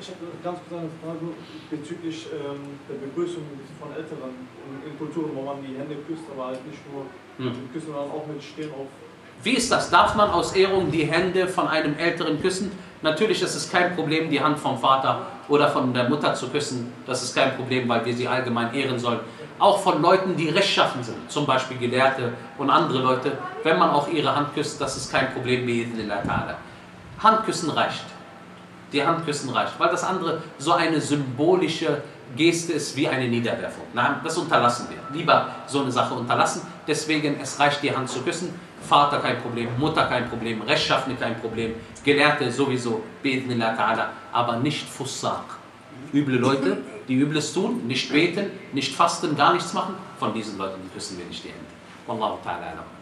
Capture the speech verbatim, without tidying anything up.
habe ganz kurz eine Frage bezüglich ähm, der Begrüßung von Älteren in, in Kulturen, wo man die Hände küsst, aber halt nicht nur hm. mit Küssen, sondern auch mit Stirn auf. Wie ist das? Darf man aus Ehrung die Hände von einem Älteren küssen? Natürlich ist es kein Problem, die Hand vom Vater oder von der Mutter zu küssen. Das ist kein Problem, weil wir sie allgemein ehren sollen. Auch von Leuten, die rechtschaffen sind, zum Beispiel Gelehrte und andere Leute, wenn man auch ihre Hand küsst, das ist kein Problem. Handküssen reicht. Die Handküssen reicht, weil das andere so eine symbolische Geste ist wie eine Niederwerfung. Nein, das unterlassen wir. Lieber so eine Sache unterlassen. Deswegen, es reicht, die Hand zu küssen. Vater kein Problem, Mutter kein Problem, Rechtschaffene kein Problem, Gelehrte sowieso, aber nicht Fussaq. Üble Leute, die Übles tun, nicht beten, nicht fasten, gar nichts machen, von diesen Leuten küssen wir nicht die Hände. Wallahu ta'ala alam.